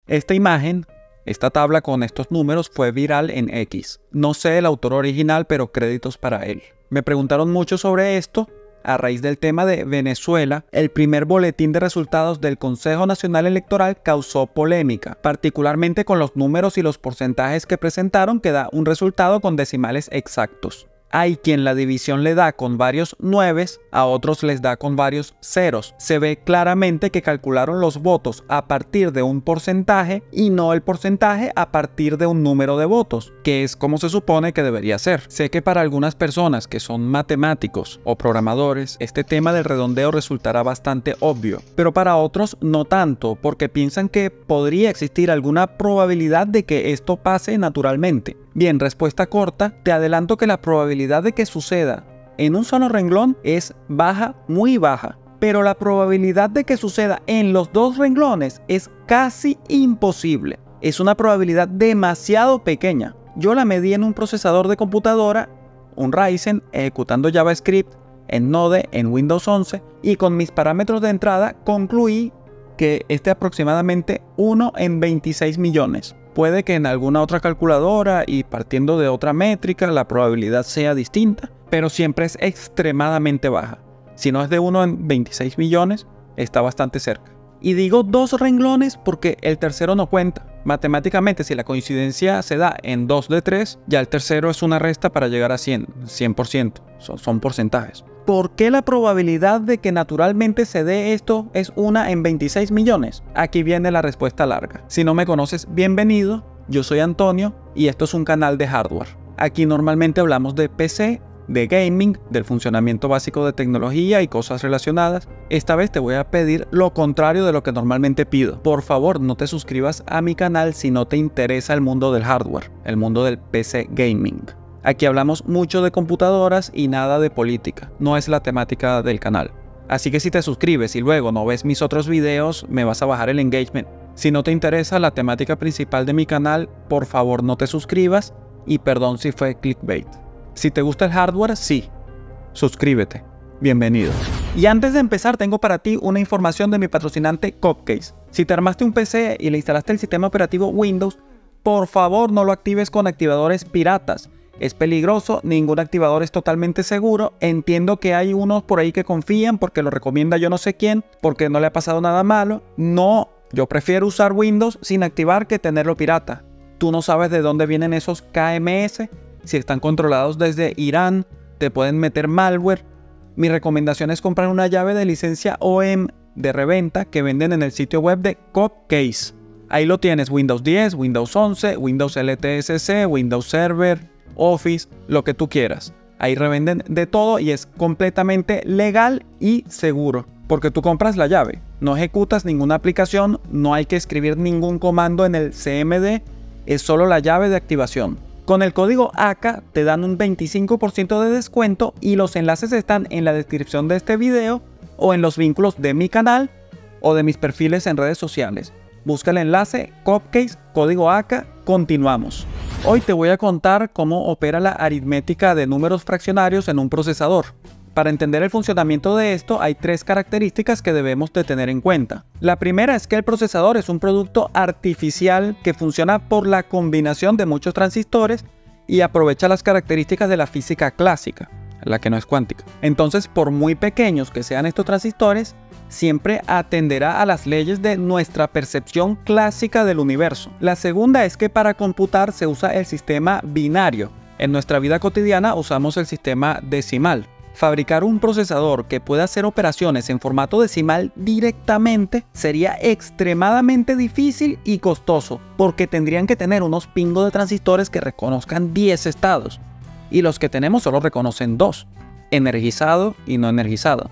Esta imagen, esta tabla con estos números fue viral en X. No sé el autor original, pero créditos para él. Me preguntaron mucho sobre esto a raíz del tema de Venezuela. El primer boletín de resultados del Consejo Nacional Electoral causó polémica, particularmente con los números y los porcentajes que presentaron, que da un resultado con decimales exactos. Hay quien la división le da con varios 9, a otros les da con varios ceros. Se ve claramente que calcularon los votos a partir de un porcentaje y no el porcentaje a partir de un número de votos, que es como se supone que debería ser. Sé que para algunas personas que son matemáticos o programadores, este tema del redondeo resultará bastante obvio, pero para otros no tanto, porque piensan que podría existir alguna probabilidad de que esto pase naturalmente. Bien, respuesta corta, te adelanto que la probabilidad de que suceda en un solo renglón es baja, muy baja, pero la probabilidad de que suceda en los dos renglones es casi imposible. Es una probabilidad demasiado pequeña. Yo la medí en un procesador de computadora, un Ryzen, ejecutando JavaScript en Node en Windows 11, y con mis parámetros de entrada concluí que aproximadamente 1 en 26 millones. Puede que en alguna otra calculadora y partiendo de otra métrica la probabilidad sea distinta, pero siempre es extremadamente baja. Si no es de 1 en 26 millones, está bastante cerca. Y digo dos renglones porque el tercero no cuenta. Matemáticamente, si la coincidencia se da en 2 de 3, ya el tercero es una resta para llegar a 100%. Son porcentajes. ¿Por qué la probabilidad de que naturalmente se dé esto es 1 en 26 millones? Aquí viene la respuesta larga. Si no me conoces, bienvenido. Yo soy Antonio y esto es un canal de hardware. Aquí normalmente hablamos de PC, de gaming, del funcionamiento básico de tecnología y cosas relacionadas. Esta vez te voy a pedir lo contrario de lo que normalmente pido. Por favor, no te suscribas a mi canal si no te interesa el mundo del hardware, el mundo del PC gaming. Aquí hablamos mucho de computadoras y nada de política. No es la temática del canal. Así que si te suscribes y luego no ves mis otros videos, me vas a bajar el engagement. Si no te interesa la temática principal de mi canal, por favor no te suscribas y perdón si fue clickbait. Si te gusta el hardware, sí. Suscríbete. Bienvenido. Y antes de empezar, tengo para ti una información de mi patrocinante Copcase. Si te armaste un PC y le instalaste el sistema operativo Windows, por favor no lo actives con activadores piratas. Es peligroso, ningún activador es totalmente seguro. Entiendo que hay unos por ahí que confían porque lo recomienda yo no sé quién, porque no le ha pasado nada malo. No, yo prefiero usar Windows sin activar que tenerlo pirata. Tú no sabes de dónde vienen esos KMS. Si están controlados desde Irán, te pueden meter malware. Mi recomendación es comprar una llave de licencia OEM de reventa que venden en el sitio web de Copcase. Ahí lo tienes, Windows 10, Windows 11, Windows LTSC, Windows Server, Office, lo que tú quieras. Ahí revenden de todo y es completamente legal y seguro. Porque tú compras la llave, no ejecutas ninguna aplicación, no hay que escribir ningún comando en el CMD, es solo la llave de activación. Con el código ACA te dan un 25% de descuento y los enlaces están en la descripción de este video o en los vínculos de mi canal o de mis perfiles en redes sociales. Busca el enlace Copcase, código ACA, continuamos. Hoy te voy a contar cómo opera la aritmética de números fraccionarios en un procesador. Para entender el funcionamiento de esto hay 3 características que debemos de tener en cuenta. La primera es que el procesador es un producto artificial que funciona por la combinación de muchos transistores y aprovecha las características de la física clásica, la que no es cuántica. Entonces, por muy pequeños que sean estos transistores, siempre atenderá a las leyes de nuestra percepción clásica del universo. La segunda es que para computar se usa el sistema binario. En nuestra vida cotidiana usamos el sistema decimal. Fabricar un procesador que pueda hacer operaciones en formato decimal directamente sería extremadamente difícil y costoso, porque tendrían que tener unos pingos de transistores que reconozcan 10 estados, y los que tenemos solo reconocen 2, energizado y no energizado,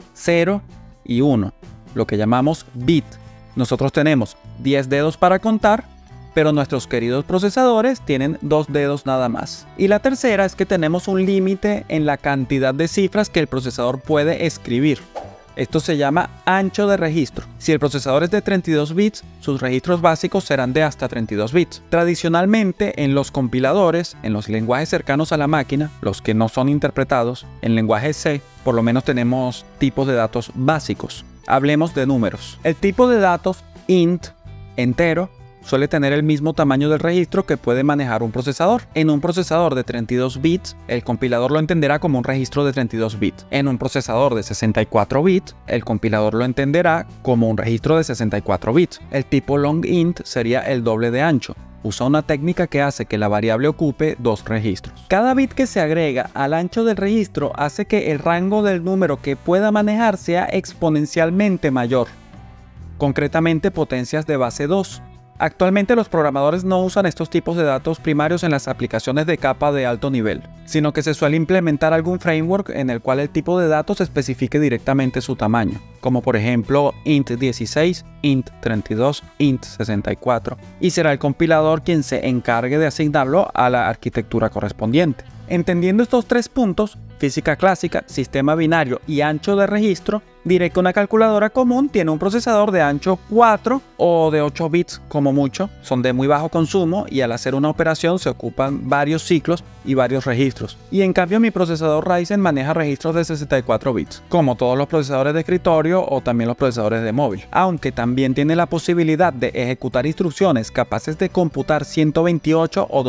0 y 1, lo que llamamos bit. Nosotros tenemos 10 dedos para contar, pero nuestros queridos procesadores tienen 2 dedos nada más. Y la tercera es que tenemos un límite en la cantidad de cifras que el procesador puede escribir. Esto se llama ancho de registro. Si el procesador es de 32 bits, sus registros básicos serán de hasta 32 bits. Tradicionalmente, en los compiladores, en los lenguajes cercanos a la máquina, los que no son interpretados, en lenguaje C, por lo menos tenemos tipos de datos básicos. Hablemos de números. El tipo de datos int, entero, suele tener el mismo tamaño del registro que puede manejar un procesador. En un procesador de 32 bits, el compilador lo entenderá como un registro de 32 bits. En un procesador de 64 bits, el compilador lo entenderá como un registro de 64 bits. El tipo long int sería el doble de ancho. Usa una técnica que hace que la variable ocupe dos registros. Cada bit que se agrega al ancho del registro hace que el rango del número que pueda manejar sea exponencialmente mayor. Concretamente potencias de base 2. Actualmente los programadores no usan estos tipos de datos primarios en las aplicaciones de capa de alto nivel, sino que se suele implementar algún framework en el cual el tipo de datos especifique directamente su tamaño, como por ejemplo int 16, int 32, int 64, y será el compilador quien se encargue de asignarlo a la arquitectura correspondiente. Entendiendo estos tres puntos, física clásica, sistema binario y ancho de registro, diré que una calculadora común tiene un procesador de ancho 4 o de 8 bits como mucho, son de muy bajo consumo y al hacer una operación se ocupan varios ciclos y varios registros. Y en cambio mi procesador Ryzen maneja registros de 64 bits, como todos los procesadores de escritorio o también los procesadores de móvil, aunque también tiene la posibilidad de ejecutar instrucciones capaces de computar 128 o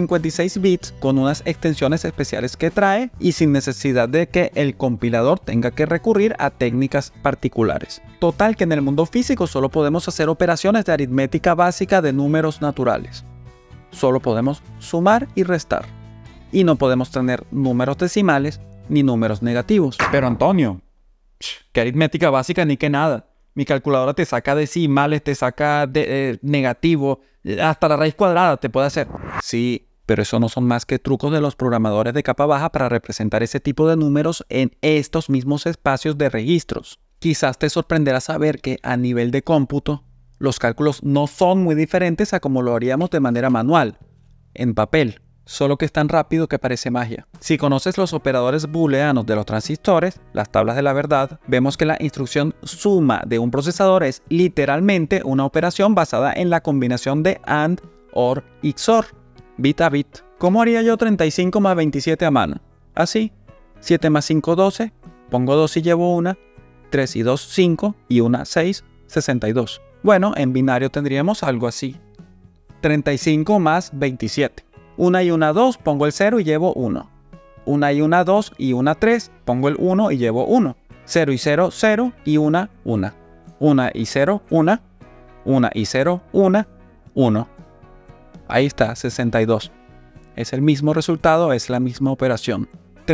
256 bits con unas extensiones especiales que trae y sin necesidad de que el compilador tenga que recurrir a técnicas particulares. Total que en el mundo físico solo podemos hacer operaciones de aritmética básica de números naturales. Solo podemos sumar y restar. Y no podemos tener números decimales ni números negativos. Pero Antonio, ¿qué aritmética básica ni qué nada? Mi calculadora te saca decimales, te saca negativo, hasta la raíz cuadrada te puede hacer. Sí, pero eso no son más que trucos de los programadores de capa baja para representar ese tipo de números en estos mismos espacios de registros. Quizás te sorprenderá saber que a nivel de cómputo, los cálculos no son muy diferentes a como lo haríamos de manera manual, en papel, solo que es tan rápido que parece magia. Si conoces los operadores booleanos de los transistores, las tablas de la verdad, vemos que la instrucción suma de un procesador es literalmente una operación basada en la combinación de AND, OR y XOR. Bit a bit. ¿Cómo haría yo 35 más 27 a mano? Así. 7 más 5, 12. Pongo 2 y llevo 1. 3 y 2, 5. Y 1, 6. 62. Bueno, en binario tendríamos algo así. 35 más 27. 1 y 1, 2. Pongo el 0 y llevo 1. 1 y 1, 2 y 1, 3. Pongo el 1 y llevo 1. 0 y 0, 0 y 1, 1. 1 y 0, 1. 1 y 0, 1. 1. Ahí está, 62. Es el mismo resultado, es la misma operación.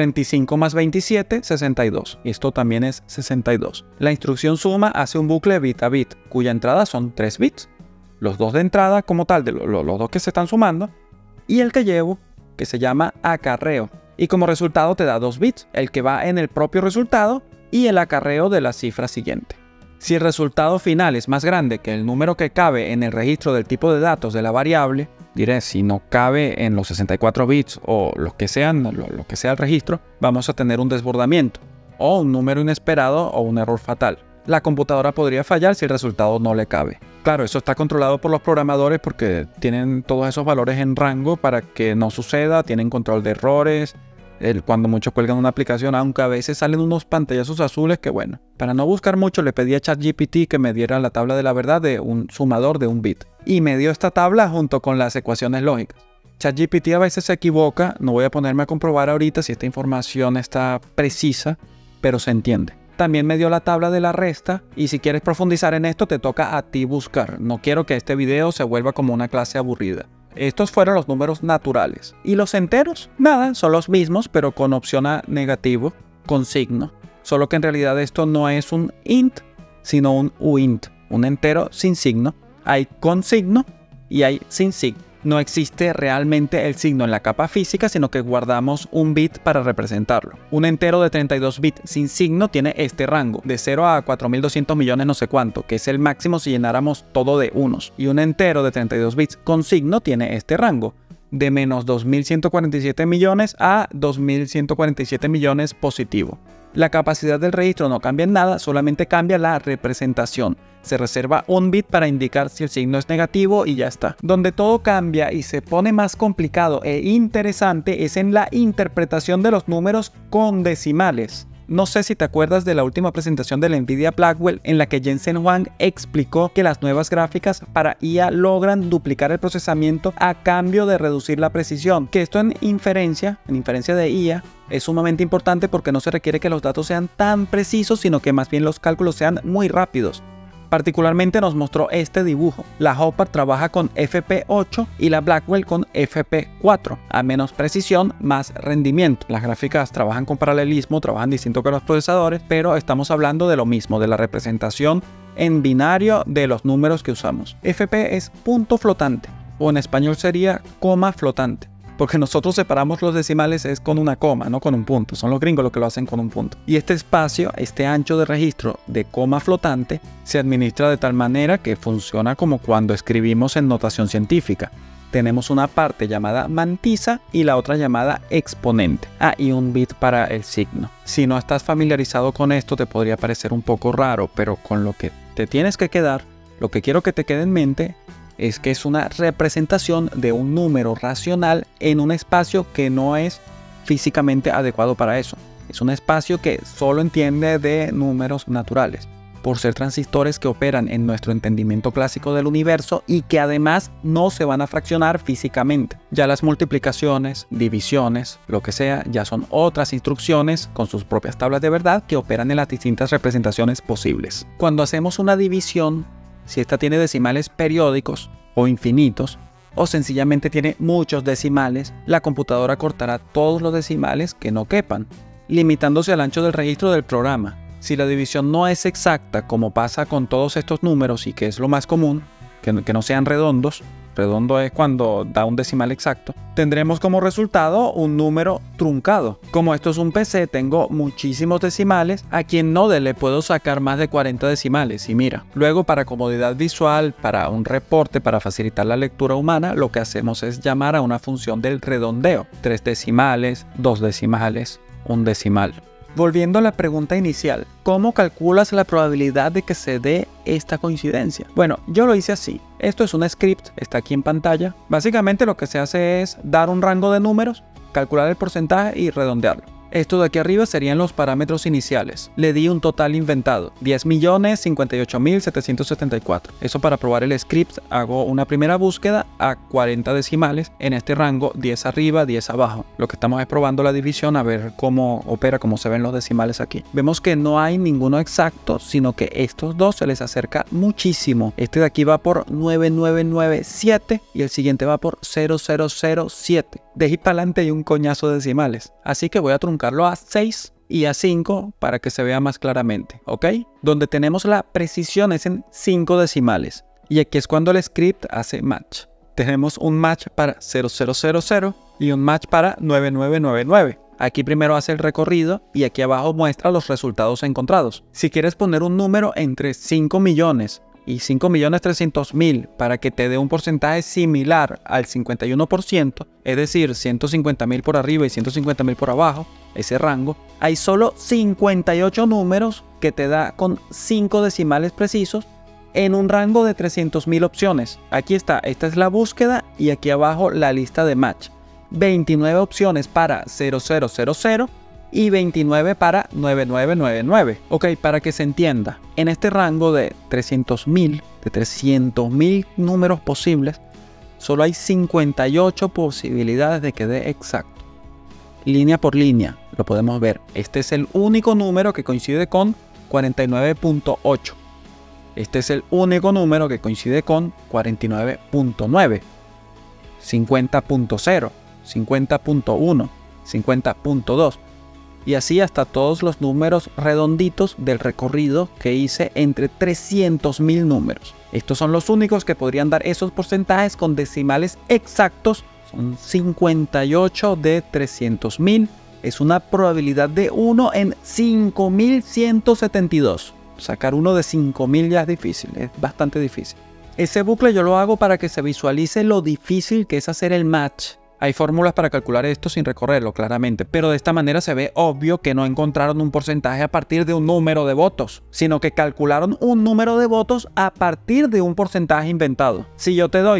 35 más 27, 62. Y esto también es 62. La instrucción suma hace un bucle bit a bit, cuya entrada son 3 bits. Los dos de entrada como tal, de los dos que se están sumando, y el que llevo, que se llama acarreo. Y como resultado te da 2 bits, el que va en el propio resultado y el acarreo de la cifra siguiente. Si el resultado final es más grande que el número que cabe en el registro del tipo de datos de la variable, diré, si no cabe en los 64 bits o los que sean, lo que sea el registro, vamos a tener un desbordamiento, o un número inesperado o un error fatal. La computadora podría fallar si el resultado no le cabe. Claro, eso está controlado por los programadores porque tienen todos esos valores en rango para que no suceda, tienen control de errores. Cuando muchos cuelgan una aplicación, aunque a veces salen unos pantallazos azules que bueno. Para no buscar mucho le pedí a ChatGPT que me diera la tabla de la verdad de un sumador de un bit. Y me dio esta tabla junto con las ecuaciones lógicas. ChatGPT a veces se equivoca, no voy a ponerme a comprobar ahorita si esta información está precisa, pero se entiende. También me dio la tabla de la resta y si quieres profundizar en esto te toca a ti buscar. No quiero que este video se vuelva como una clase aburrida. Estos fueron los números naturales. ¿Y los enteros? Nada, son los mismos, pero con opción a negativo, con signo. Solo que en realidad esto no es un int, sino un uint, un entero sin signo. Hay con signo y hay sin signo. No existe realmente el signo en la capa física, sino que guardamos un bit para representarlo. Un entero de 32 bits sin signo tiene este rango, de 0 a 4200 millones no sé cuánto, que es el máximo si llenáramos todo de unos. Y un entero de 32 bits con signo tiene este rango, de menos 2147 millones a 2147 millones positivo. La capacidad del registro no cambia en nada, solamente cambia la representación. Se reserva un bit para indicar si el signo es negativo y ya está. Donde todo cambia y se pone más complicado e interesante es en la interpretación de los números con decimales. No sé si te acuerdas de la última presentación de la Nvidia Blackwell en la que Jensen Huang explicó que las nuevas gráficas para IA logran duplicar el procesamiento a cambio de reducir la precisión, que esto en inferencia de IA, es sumamente importante porque no se requiere que los datos sean tan precisos, sino que más bien los cálculos sean muy rápidos. Particularmente nos mostró este dibujo. La Hopper trabaja con FP8 y la Blackwell con FP4. A menos precisión, más rendimiento. Las gráficas trabajan con paralelismo, trabajan distinto que los procesadores, pero estamos hablando de lo mismo, de la representación en binario de los números que usamos. FP es punto flotante, o en español sería coma flotante. Porque nosotros separamos los decimales es con una coma, no con un punto. Son los gringos los que lo hacen con un punto. Y este espacio, este ancho de registro de coma flotante, se administra de tal manera que funciona como cuando escribimos en notación científica. Tenemos una parte llamada mantisa y la otra llamada exponente. Y un bit para el signo. Si no estás familiarizado con esto, te podría parecer un poco raro, pero con lo que te tienes que quedar, lo que quiero que te quede en mente, es que es una representación de un número racional en un espacio que no es físicamente adecuado para eso. Es un espacio que solo entiende de números naturales, por ser transistores que operan en nuestro entendimiento clásico del universo y que además no se van a fraccionar físicamente. Ya las multiplicaciones, divisiones, lo que sea, ya son otras instrucciones con sus propias tablas de verdad que operan en las distintas representaciones posibles. Cuando hacemos una división, si esta tiene decimales periódicos o infinitos, o sencillamente tiene muchos decimales, la computadora cortará todos los decimales que no quepan, limitándose al ancho del registro del programa. Si la división no es exacta, como pasa con todos estos números y que es lo más común, que no sean redondos, redondo es cuando da un decimal exacto, tendremos como resultado un número truncado. Como esto es un PC, tengo muchísimos decimales, a quien no le puedo sacar más de 40 decimales. Y mira, luego para comodidad visual, para un reporte, para facilitar la lectura humana, lo que hacemos es llamar a una función del redondeo. 3 decimales, 2 decimales, 1 decimal. Volviendo a la pregunta inicial, ¿cómo calculas la probabilidad de que se dé esta coincidencia? Bueno, yo lo hice así. Esto es un script, está aquí en pantalla. Básicamente lo que se hace es dar un rango de números, calcular el porcentaje y redondearlo. Esto de aquí arriba serían los parámetros iniciales. Le di un total inventado, 10.058.774. Eso para probar el script, hago una primera búsqueda a 40 decimales en este rango, 10 arriba, 10 abajo. Lo que estamos es probando la división a ver cómo opera, cómo se ven los decimales aquí. Vemos que no hay ninguno exacto, sino que estos dos se les acerca muchísimo. Este de aquí va por 9997 y el siguiente va por 0007. De ahí para adelante hay un coñazo de decimales. Así que voy a truncarlo a 6 y a 5 para que se vea más claramente, ¿ok? Donde tenemos la precisión es en 5 decimales. Y aquí es cuando el script hace match. Tenemos un match para 0000 y un match para 9999. Aquí primero hace el recorrido y aquí abajo muestra los resultados encontrados. Si quieres poner un número entre 5 millones y 5.300.000 para que te dé un porcentaje similar al 51%, es decir, 150.000 por arriba y 150.000 por abajo, ese rango, hay solo 58 números que te da con 5 decimales precisos en un rango de 300.000 opciones. Aquí está, esta es la búsqueda y aquí abajo la lista de match. 29 opciones para 0000 y 29 para 9999. Ok, para que se entienda, en este rango de 300.000 números posibles, solo hay 58 posibilidades de que dé exacto. Línea por línea, lo podemos ver. Este es el único número que coincide con 49.8. Este es el único número que coincide con 49.9, 50.0, 50.1, 50.2. Y así hasta todos los números redonditos del recorrido que hice entre 300.000 números. Estos son los únicos que podrían dar esos porcentajes con decimales exactos. Son 58 de 300.000. Es una probabilidad de 1 en 5.172. Sacar uno de 5.000 ya es difícil, es bastante difícil. Ese bucle yo lo hago para que se visualice lo difícil que es hacer el match. Hay fórmulas para calcular esto sin recorrerlo, claramente, pero de esta manera se ve obvio que no encontraron un porcentaje a partir de un número de votos, sino que calcularon un número de votos a partir de un porcentaje inventado. Si yo te doy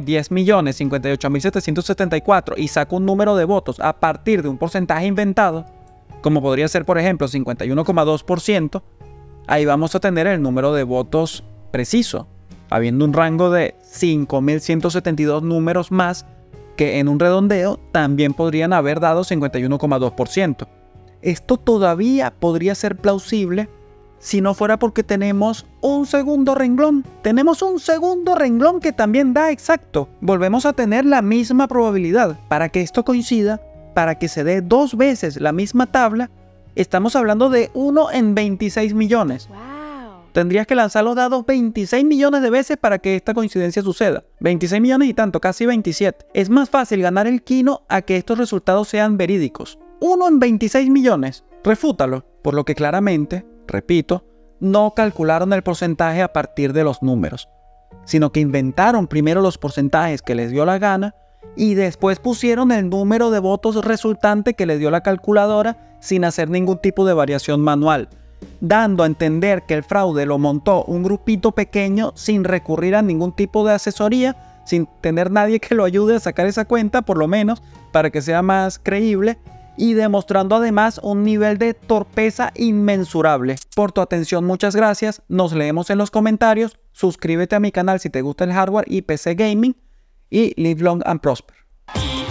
10.058.774 y saco un número de votos a partir de un porcentaje inventado, como podría ser por ejemplo 51,2%, ahí vamos a tener el número de votos preciso, habiendo un rango de 5.172 números más que en un redondeo también podrían haber dado 51,2%. Esto todavía podría ser plausible si no fuera porque tenemos un segundo renglón. Tenemos un segundo renglón que también da exacto. Volvemos a tener la misma probabilidad. Para que esto coincida, para que se dé 2 veces la misma tabla, estamos hablando de 1 en 26 millones. Wow. Tendrías que lanzar los dados 26 millones de veces para que esta coincidencia suceda. 26 millones y tanto, casi 27. Es más fácil ganar el quino a que estos resultados sean verídicos. 1 en 26 millones. Refútalo. Por lo que claramente, repito, no calcularon el porcentaje a partir de los números, sino que inventaron primero los porcentajes que les dio la gana y después pusieron el número de votos resultante que les dio la calculadora sin hacer ningún tipo de variación manual, dando a entender que el fraude lo montó un grupito pequeño sin recurrir a ningún tipo de asesoría, sin tener nadie que lo ayude a sacar esa cuenta, por lo menos, para que sea más creíble, y demostrando además un nivel de torpeza inmensurable. Por tu atención, muchas gracias, nos leemos en los comentarios, suscríbete a mi canal si te gusta el hardware y PC Gaming, y live long and prosper.